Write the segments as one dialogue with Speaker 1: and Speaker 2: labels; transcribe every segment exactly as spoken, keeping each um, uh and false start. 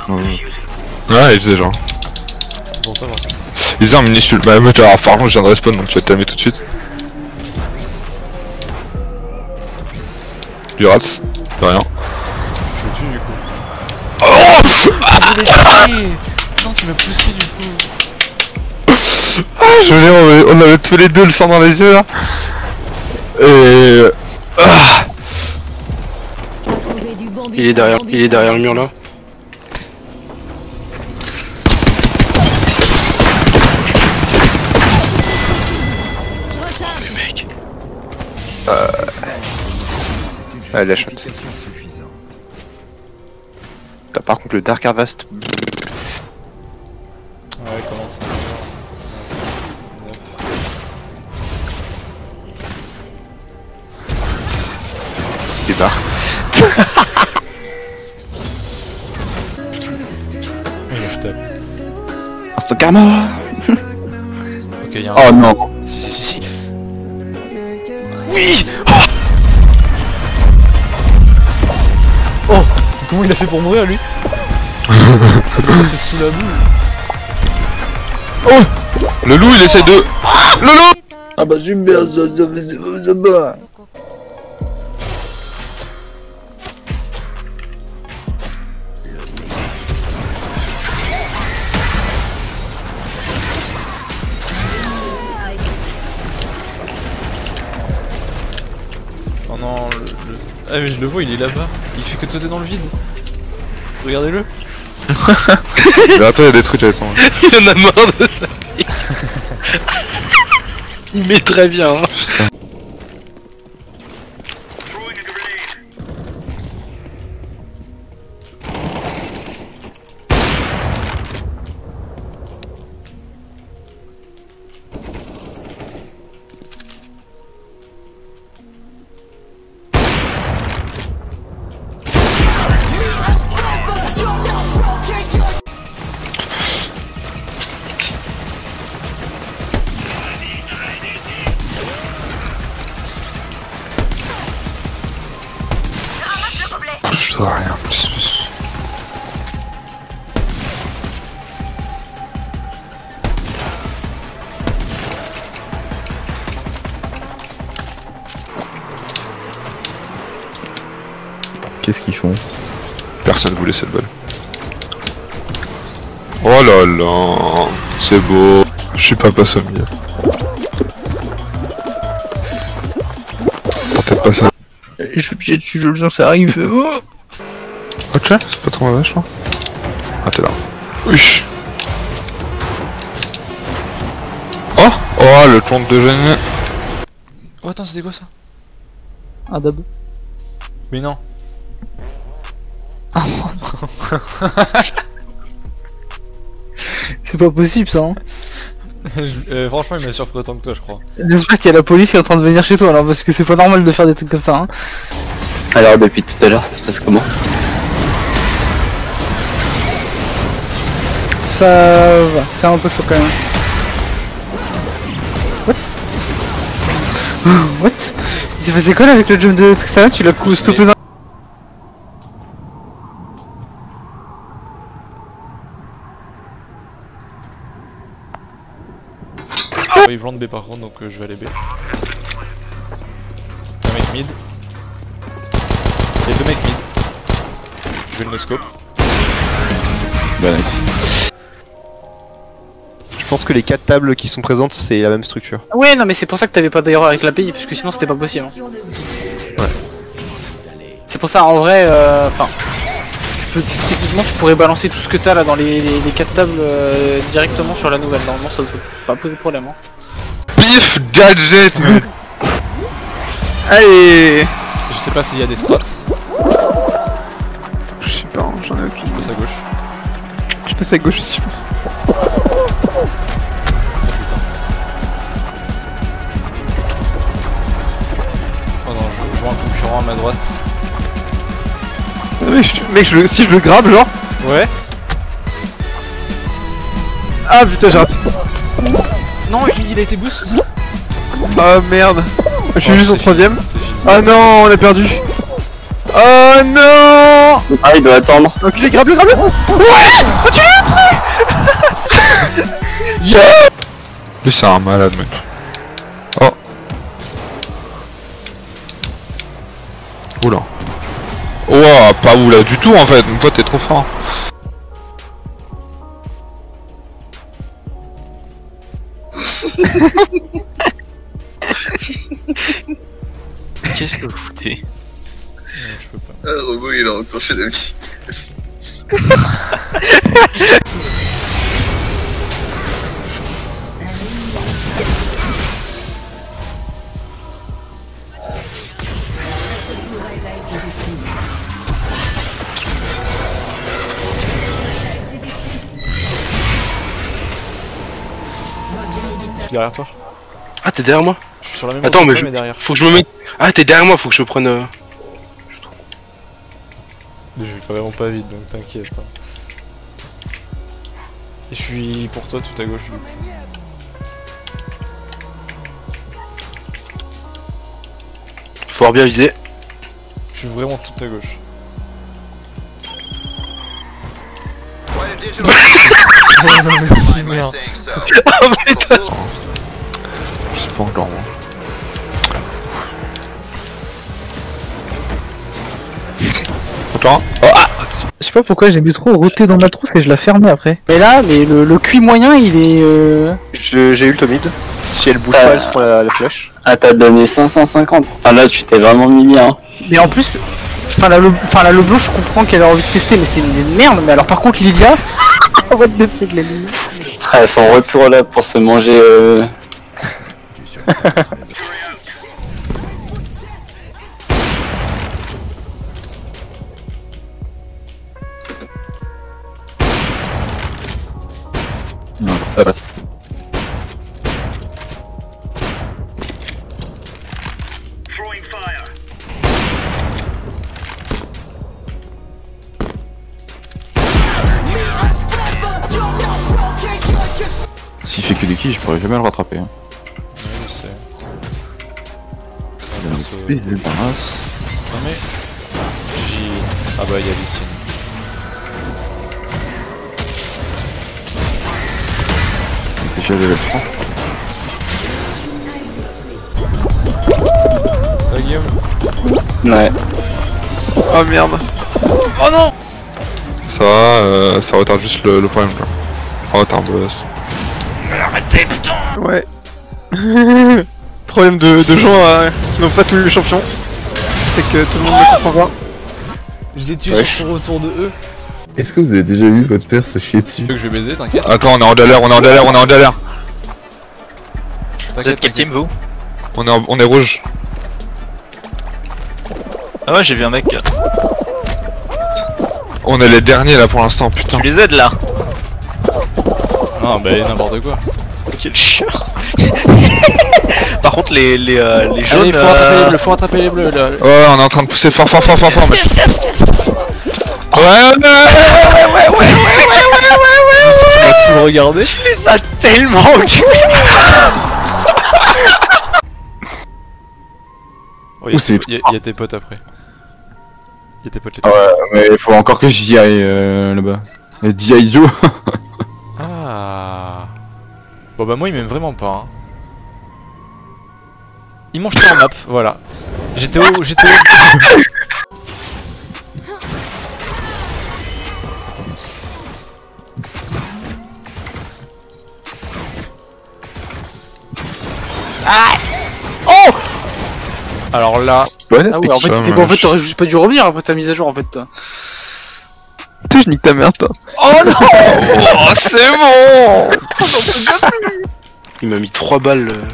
Speaker 1: Ouais, il faisait genre.
Speaker 2: C'était pour toi, Martin.
Speaker 1: Il faisait un mini shield. Bah, moi, alors, par contre, je viens de respawn donc tu vas te calmer tout de suite. Du rats, de rien.
Speaker 2: Je le tue du coup.
Speaker 1: Oh
Speaker 2: Ah, je l'ai tué. Non, tu m'as poussé du coup.
Speaker 1: Ah, je l'ai, on avait, on avait tous les deux le sang dans les yeux là. Et. Ah.
Speaker 3: Il est derrière, il est derrière le mur là. Le mec.
Speaker 4: Euh... Allez, la shot. T'as par contre le Dark Harvest.
Speaker 2: Ouais, comment ça?
Speaker 4: Des barres.
Speaker 2: Je tape.
Speaker 5: Instant karma.
Speaker 2: Ok, y'a un...
Speaker 5: Oh non.
Speaker 2: Si, si, si, si. Oui. Oh, oh, comment il a fait pour mourir lui? C'est sous la boue.
Speaker 1: Oh, le loup il essaie de... Le loup.
Speaker 5: Ah bah super, ça, ça, ça, ça, ça.
Speaker 2: Oh non, le, le... Ah mais je le vois, il est là-bas. Il fait que de sauter dans le vide. Regardez-le.
Speaker 1: Mais attends, y'a des trucs à descendre.
Speaker 3: Il en a marre de ça. Il met très bien. Hein.
Speaker 1: Putain. Je dois rien plus.
Speaker 5: Qu'est-ce qu'ils font?
Speaker 1: Personne voulait cette balle. Oh là là, c'est beau. Je suis pas passé au milieu. Peut-être pas ça.
Speaker 5: Je suis pied dessus, je le sens, ça arrive. Oh,
Speaker 1: Ok, c'est pas trop mauvais, je crois. Ah, t'es là. Oui. Oh, oh, le compte de génie.
Speaker 2: Oh attends, c'était quoi ça?
Speaker 5: un dab.
Speaker 2: Mais non.
Speaker 5: C'est pas possible ça, hein.
Speaker 2: Je- euh, franchement, il m'a surpris autant que toi, je crois.
Speaker 5: J'espère qu'il y a la police qui est en train de venir chez toi alors, parce que c'est pas normal de faire des trucs comme ça, hein.
Speaker 3: Alors depuis tout à l'heure, ça se passe comment?
Speaker 5: Ça va, c'est un peu chaud quand même. What? What? Il s'est passé quoi là avec le jump de Tristana? Tu l'as coup stoppé dans...
Speaker 2: Oh, il plante B par contre, donc euh, je vais aller B. Un mec mid. Il y a deux mecs mid. Je vais le no-scope.
Speaker 5: Bah nice.
Speaker 4: Je pense que les quatre tables qui sont présentes, c'est la même structure.
Speaker 5: Ouais, non mais c'est pour ça que t'avais pas d'erreur avec l'A P I, parce que sinon c'était pas possible. Hein.
Speaker 4: Ouais.
Speaker 5: C'est pour ça en vrai, euh, enfin, tu peux, techniquement tu pourrais balancer tout ce que t'as là dans les, les, les quatre tables euh, directement sur la nouvelle. Normalement ça devrait pas poser de problème. Hein.
Speaker 1: Pif, gadget.
Speaker 4: Allez.
Speaker 2: Je sais pas s'il y a des strats.
Speaker 4: Je sais pas, j'en ai aucune.
Speaker 2: Je passe à gauche.
Speaker 4: Je passe à gauche aussi, je pense.
Speaker 2: Oh putain. Oh non, je, je vois un concurrent à ma droite.
Speaker 4: Mais je, mec, je, le- si je le grabe, genre.
Speaker 2: Ouais.
Speaker 4: Ah putain, j'ai raté.
Speaker 2: Non, il, il a été boost.
Speaker 4: Ah merde. Je suis
Speaker 2: Oh,
Speaker 4: juste en
Speaker 2: c'est
Speaker 4: troisième.
Speaker 2: fini, c'est fini.
Speaker 4: Ah non, on a perdu. Oh non.
Speaker 3: Ah, il doit attendre.
Speaker 4: Enculé, grave-le, grave-le.
Speaker 1: Lui c'est un malade mec. Oh. Oula. Ouah, pas oula du tout en fait, mon pote t'es trop fort.
Speaker 6: Qu'est-ce que vous foutez?
Speaker 2: Non, je peux pas.
Speaker 7: Ah, Robo il a enclenché la vitesse.
Speaker 2: Derrière toi.
Speaker 3: Ah, t'es derrière moi?
Speaker 2: Je suis sur la même
Speaker 3: Attends,
Speaker 2: hauteur
Speaker 3: mais
Speaker 2: que
Speaker 3: je...
Speaker 2: toi, derrière.
Speaker 3: faut que je me mette. Ah, t'es derrière moi, faut que je prenne. Euh...
Speaker 2: Je vais vraiment pas vite donc t'inquiète. Hein. Et je suis pour toi tout à gauche.
Speaker 3: Faut avoir bien visé.
Speaker 2: Je suis vraiment tout à gauche. Oh non mais si merde.
Speaker 3: Oh putain!
Speaker 1: Je sais pas encore moi. Attends. Oh, ah.
Speaker 5: Je sais pas pourquoi j'ai mis trop roter dans ma trousse et je la fermais après. Mais là, mais le, le Q moyen il est. Euh...
Speaker 4: Je- J'ai ultimide. Si elle bouge
Speaker 3: Euh.
Speaker 4: pas, elle se prend la, la flèche.
Speaker 3: Ah, t'as donné cinq cent cinquante. Enfin, là, tu t'es vraiment mis bien.
Speaker 5: Mais en plus, enfin la, enfin la Leblanc, je comprends qu'elle a envie de tester, mais c'était une merde. Mais alors par contre, Lydia, what the fuck, la ligne.
Speaker 3: Ah, son retour là pour se manger. Euh...
Speaker 8: S'il fait que des kills, je pourrais jamais le rattraper. Hein.
Speaker 2: Ouais, je sais. C'est
Speaker 8: Il
Speaker 2: un
Speaker 8: a
Speaker 2: perso.
Speaker 8: un plaisir de race.
Speaker 2: Non mais. J'ai. Ah bah y'a Licine.
Speaker 8: Il était déjà level trois.
Speaker 2: Ça va Guillaume?
Speaker 3: Ouais.
Speaker 4: Oh merde.
Speaker 2: Oh non!
Speaker 1: Ça va, euh, ça retarde juste le, le problème là. Oh t'as un boss.
Speaker 4: Ouais. Problème de, de gens euh, qui n'ont pas tous les champions. C'est que tout le monde ne comprend pas.
Speaker 2: Je l'ai tué
Speaker 3: Ouais.
Speaker 2: sur son retour de E.
Speaker 8: Est-ce que vous avez déjà vu votre père se chier dessus?
Speaker 2: Tu veux que je vais baiser, t'inquiète.
Speaker 1: Attends, on est en galère, on est en galère, on est en galère.
Speaker 6: Vous êtes quel team vous?
Speaker 1: On est, en- on est rouge.
Speaker 6: Ah ouais, j'ai vu un mec.
Speaker 1: On est les derniers là pour l'instant, putain.
Speaker 6: Tu les aides là?
Speaker 2: Non bah n'importe quoi.
Speaker 6: Quel chiant. Par contre, les, les, euh, les jaunes.
Speaker 2: Allez, faut rattraper les
Speaker 6: euh,
Speaker 2: bleus, faut rattraper les bleus là.
Speaker 1: Ouais, on est en train de pousser fort, fort, fort, fort, fort. mec. Ouais, ouais, ouais.
Speaker 2: Tu vas tout le regarder.
Speaker 5: Tu les as tellement enculés.
Speaker 2: Oh, y'a,
Speaker 8: Où c'est-
Speaker 2: y'a, y'a tes potes après. Y'a tes potes les
Speaker 8: Ah ouais, mais il faut encore que j'y aille euh, là-bas. D I Joe.
Speaker 2: Ah. Bon bah moi il m'aime vraiment pas. Hein. Ils m'ont jeté en map, voilà. J'étais au... J'étais au...
Speaker 5: Oh.
Speaker 2: Alors là...
Speaker 8: Bon
Speaker 5: Ah ouais, en fait,
Speaker 1: Ça
Speaker 5: mais bon, en fait
Speaker 1: marche.
Speaker 5: t'aurais juste pas dû revenir après ta mise à jour en fait. Toi.
Speaker 4: Putain, je nique ta mère, toi.
Speaker 5: Oh non.
Speaker 1: Oh, c'est bon.
Speaker 3: Il m'a mis trois balles. euh.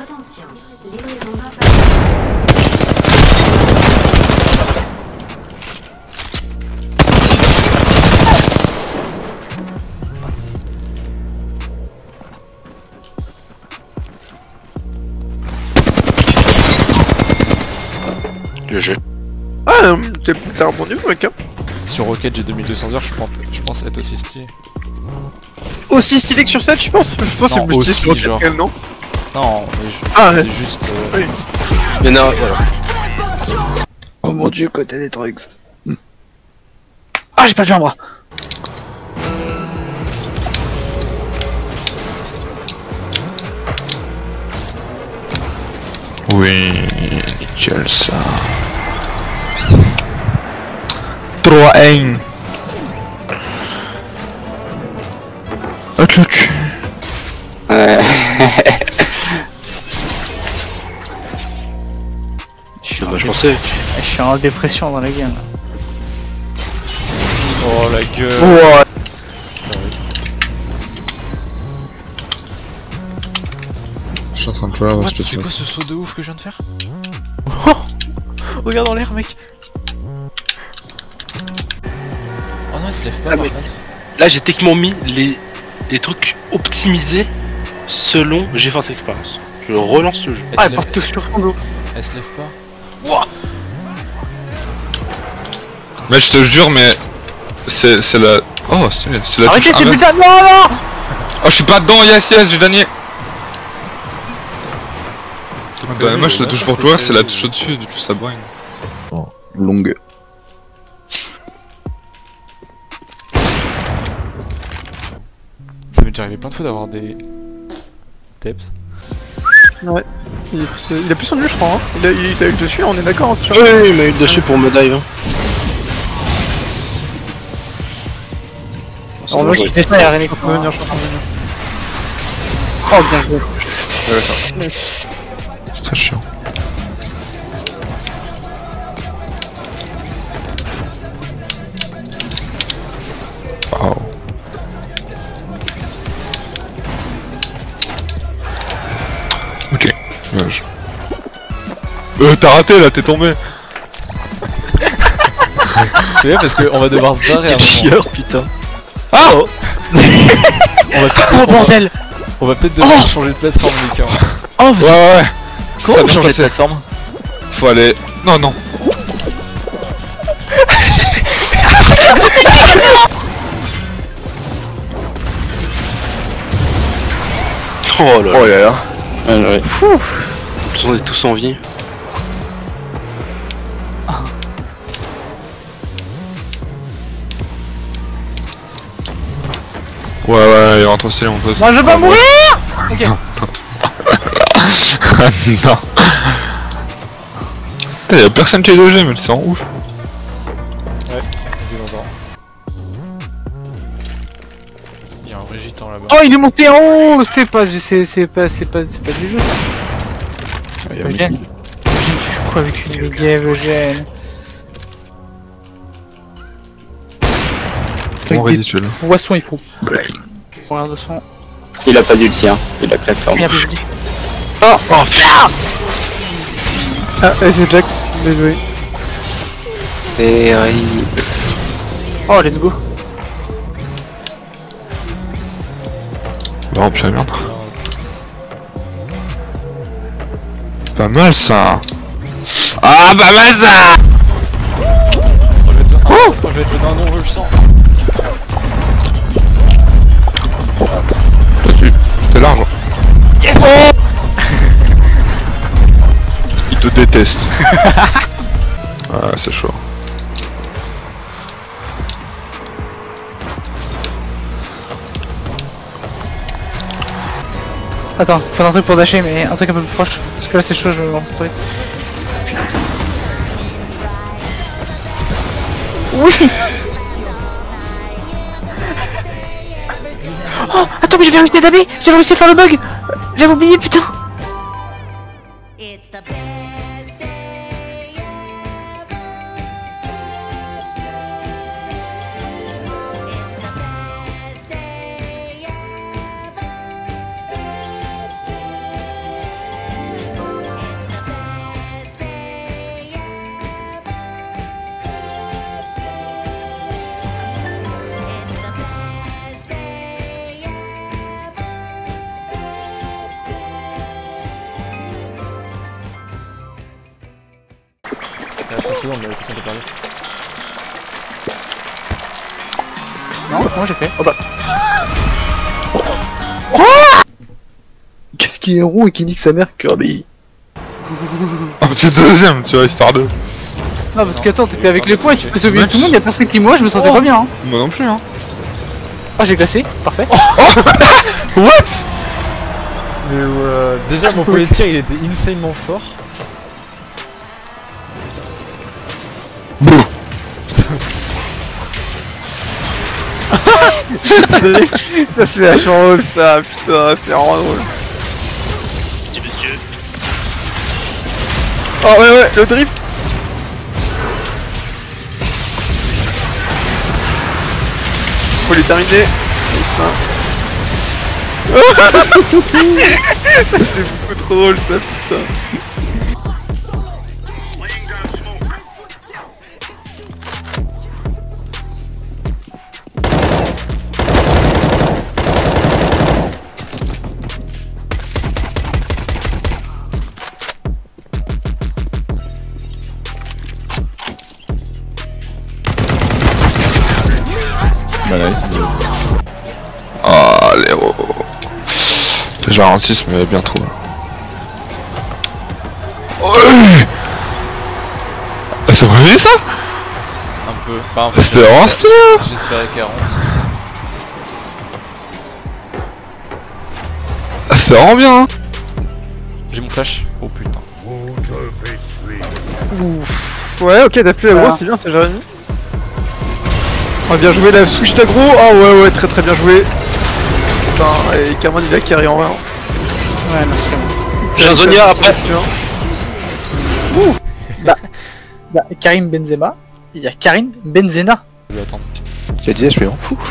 Speaker 3: Le jeu.
Speaker 4: Ah, non, t'es t'es un bon niveau, mec. Hein.
Speaker 2: Sur Rocket j'ai deux mille deux cents heures, je pense, je pense être aussi stylé.
Speaker 4: Aussi stylé que sur sept, je pense. Je pense que c'est
Speaker 2: Non,
Speaker 4: plus stylé
Speaker 2: aussi,
Speaker 4: sur Rocket,
Speaker 2: genre.
Speaker 4: quand même, non?
Speaker 2: Non, mais je...
Speaker 4: Ah, ouais.
Speaker 2: c'est juste... euh,
Speaker 3: Mais non, voilà.
Speaker 7: Oh mon dieu, côté des trucs.
Speaker 5: Ah, j'ai pas de jambe.
Speaker 1: Oui, nickel ça. trois un. Hâte le cul.
Speaker 5: Je suis,
Speaker 3: Bah, je pensais.
Speaker 5: je suis en dépression dans la game.
Speaker 2: Oh la gueule.
Speaker 5: Ouais.
Speaker 8: Je suis en train de jouer à
Speaker 2: What,
Speaker 8: ce
Speaker 2: c'est
Speaker 8: truc.
Speaker 2: quoi ce saut de ouf que je viens de faire? Oh, regarde en l'air, mec. Oh non, il se lève pas
Speaker 3: Ah,
Speaker 2: par
Speaker 3: mais-
Speaker 2: contre.
Speaker 3: Là, j'ai techniquement mis les, les trucs optimisés selon GeForce Experience. Je relance le jeu.
Speaker 2: Elle,
Speaker 5: Ah,
Speaker 2: se
Speaker 5: elle
Speaker 2: lève...
Speaker 5: part tout sur son dos.
Speaker 2: elle se lève pas.
Speaker 1: Mais je te jure, mais c'est c'est la. Oh, c'est c'est la
Speaker 5: Arrêtez,
Speaker 1: touche
Speaker 5: c'est
Speaker 1: inverse.
Speaker 5: putain de non, non.
Speaker 1: Oh, je suis pas dedans, yes, yes, j'ai gagné.
Speaker 2: C'est
Speaker 1: Attends,
Speaker 2: connu,
Speaker 1: moi je
Speaker 2: le
Speaker 1: la touche
Speaker 2: machin,
Speaker 1: pour toi, c'est la
Speaker 2: connu.
Speaker 1: touche au-dessus, du coup ça brain.
Speaker 8: Longue.
Speaker 2: Ça m'est déjà arrivé plein de fois d'avoir des. Teps.
Speaker 4: Ouais. Il, est plus- il a plus son nul, je crois. Hein. Il, a, il a eu le dessus, on est d'accord, hein, c'est sûr.
Speaker 3: Oui, oui, il m'a eu dessus pour me dive. Hein.
Speaker 5: Alors, moi, je suis déjà, il y a Rémi qui
Speaker 4: On peut venir, je pense qu'on peut venir.
Speaker 5: Oh, bien joué.
Speaker 1: C'est très chiant. Wow. Ok, ouais, je... Euh, t'as raté là, t'es tombé.
Speaker 2: C'est bien parce qu'on va devoir se barrer à un
Speaker 6: Quel
Speaker 2: moment.
Speaker 6: chieur, putain.
Speaker 1: Ah
Speaker 2: On va peut-être
Speaker 5: Oh, bordel.
Speaker 2: on va peut-être devoir changer de plateforme, les gars.
Speaker 5: Oh,
Speaker 1: Ouais, ouais, ouais.
Speaker 6: Comment
Speaker 1: Ça
Speaker 6: on
Speaker 1: vient
Speaker 6: change de
Speaker 1: passer.
Speaker 6: plateforme?
Speaker 1: Faut aller... Non, non.
Speaker 3: Oh là là.
Speaker 8: Oh là là.
Speaker 3: De toute façon, on est tous en vie.
Speaker 1: Ouais, ouais, il rentre aussi, on peut...
Speaker 5: Moi, je veux pas mourir. Ok.
Speaker 1: Non. Putain, y'a personne qui est logé, mais c'est en ouf.
Speaker 2: Ouais, on dit longtemps. Il y a un vrai gitan là-bas.
Speaker 5: Oh, il est monté en haut. C'est pas, c'est, c'est pas, c'est pas, c'est pas du jeu ça. Eugène, Eugène, tu fais quoi avec une game, Eugène?
Speaker 1: Bon,
Speaker 5: Avec des
Speaker 1: ridicule.
Speaker 5: poissons, il faut. Regarde de son.
Speaker 9: Il a pas d'ulti, hein. Il a plateforme.
Speaker 5: Merde, je dis.
Speaker 3: Oh, oh putain.
Speaker 4: Ah, et c'est Jax, désolé.
Speaker 9: Terrible.
Speaker 5: Oh, let's go.
Speaker 1: Bon, putain, merde. Pas mal ça. Ah, pas mal ça.
Speaker 2: Oh, je vais te oh je vais te donner un nom, je le sens.
Speaker 1: Toi, tu... T'es large.
Speaker 2: Yes.
Speaker 1: Il te déteste. Ah, c'est chaud.
Speaker 5: Attends, faut un truc pour dasher, mais un truc un peu plus proche. Parce que là, c'est chaud, je vais me retrouver. Putain. Oui. Oh, attends, mais j'avais réussi à taper. J'avais réussi à faire le bug. J'avais oublié, putain.
Speaker 10: It's the best day ever. Best day. It's the best day ever. Best day. It's the best day ever. Best day. It's the best day ever. Best day.
Speaker 2: Il reste une seconde, mais attention de parler.
Speaker 5: Non, comment j'ai fait? Oh bah.
Speaker 7: Qu'est-ce qui est rond et qui nique sa mère, Kirby?
Speaker 1: Un petit deuxième, tu vois, histoire de...
Speaker 5: Non, parce qu'attends, t'étais avec les points et tu peux sauver
Speaker 1: Match.
Speaker 5: tout le monde, y'a personne qui moi, je me sentais
Speaker 2: Oh.
Speaker 5: pas bien. Hein.
Speaker 1: Moi non plus, hein.
Speaker 5: Ah, j'ai classé, parfait.
Speaker 1: What?
Speaker 2: Mais euh, déjà, mon premier tir il était insanement fort.
Speaker 4: Ça c'est vachement drôle ça, putain, c'est vraiment drôle.
Speaker 3: Petit monsieur.
Speaker 4: Oh ouais ouais, le drift. Faut les terminer. Ça. Ça c'est beaucoup trop drôle ça, putain.
Speaker 8: Bah nice.
Speaker 1: Ah, les héros. Je ralentisse, mais bien trop. Oh, c'est vrai ça?
Speaker 2: Un peu. Bah, en fait,
Speaker 1: C'était vraiment stylé, hein.
Speaker 2: j'espérais quarante.
Speaker 1: Ah, c'était vraiment bien, hein.
Speaker 2: J'ai mon flash. Oh putain.
Speaker 4: Ouf. Ouais, ok, t'as fait l'aggro,
Speaker 5: Voilà.
Speaker 4: c'est bien, c'est Jérémy. Oh, bien joué la switch d'aggro. Ah ouais, ouais, très très bien joué. Putain, et Cameron il a carré en vrai.
Speaker 5: Ouais, non, c'est bon.
Speaker 6: J'ai un Zonia après.
Speaker 4: Tu vois.
Speaker 5: Bah, Karim Benzema, il y a Karim Benzema.
Speaker 2: Je vais attendre.
Speaker 7: Je disais, je suis en fou.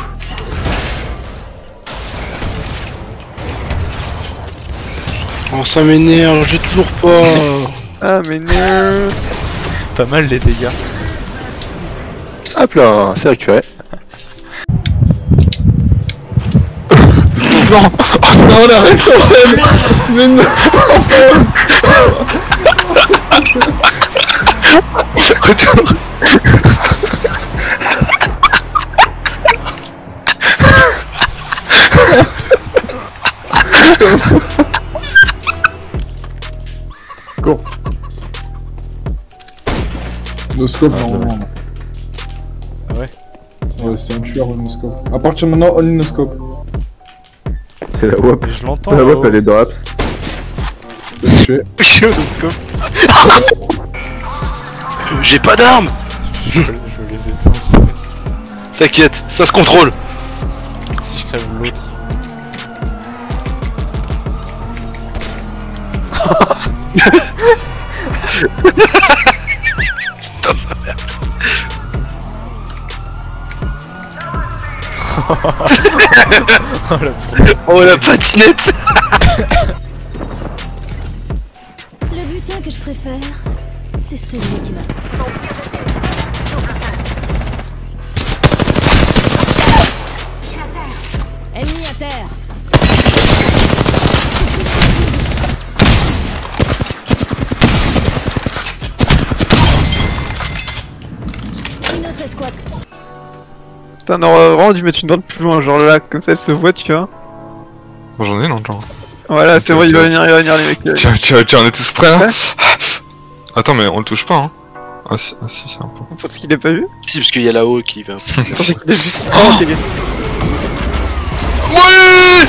Speaker 3: Oh, ça m'énerve, j'ai toujours pas.
Speaker 4: Ah mais non.
Speaker 2: Pas mal les dégâts.
Speaker 7: Hop là, c'est récupéré.
Speaker 1: Non. Oh non, la règle s'enchaîne. Mais non. Retour.
Speaker 11: Noscope normalement.
Speaker 2: Ah ouais.
Speaker 11: Ouais, c'est un tueur au noscope. À partir de maintenant, only noscope.
Speaker 8: C'est la WAP.
Speaker 2: Mais je l'entends.
Speaker 8: La WAP
Speaker 2: oh.
Speaker 8: elle est dans Apps.
Speaker 11: C'est tué.
Speaker 4: Je suis au noscope.
Speaker 3: J'ai pas d'armes.
Speaker 2: Je, je les éteins. ça.
Speaker 3: T'inquiète, ça se contrôle.
Speaker 2: Si je crève l'autre.
Speaker 3: Putain, sa mère.
Speaker 2: Oh la putain.
Speaker 3: Oh la patinette.
Speaker 10: Le butin que je préfère, c'est celui qui m'a. Ennemi à terre. Une autre escouade.
Speaker 4: Putain, on aurait vraiment dû mettre une bande plus loin, genre là, comme ça elle se voit, tu vois.
Speaker 1: Bon, j'en ai longtemps.
Speaker 4: Voilà, c'est
Speaker 1: Ok,
Speaker 4: bon, il va
Speaker 1: ok.
Speaker 4: venir, il va venir les mecs. il va venir.
Speaker 1: Tiens, tiens, tiens, on est tous prêts là.
Speaker 4: Ouais.
Speaker 1: Attends, mais on le touche pas, hein. Ah si, ah, si c'est un peu.
Speaker 4: On pense qu'il est pas vu.
Speaker 3: Si, parce qu'il y a là-haut qui va.
Speaker 4: Je pensais qu'il est juste. Oh, ok, bien.
Speaker 1: Ouais.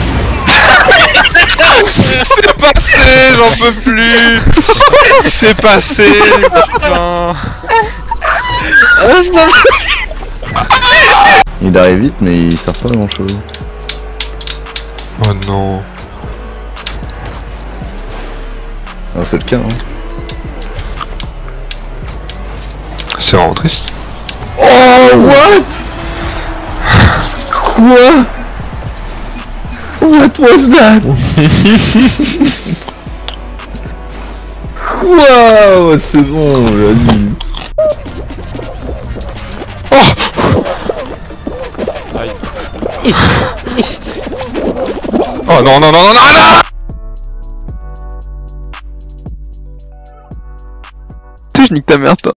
Speaker 1: C'est passé, j'en peux plus. C'est passé, putain.
Speaker 8: Il arrive vite mais il sert pas à grand chose.
Speaker 1: Oh non.
Speaker 8: Ah, c'est le cas hein.
Speaker 1: C'est vraiment triste.
Speaker 8: Oh what? Quoi? What was that? Wow, c'est bon, vas-y.
Speaker 2: Aïe.
Speaker 1: Oh non, non, non, non, non, non.
Speaker 4: Tu sais, je nique ta mère, toi.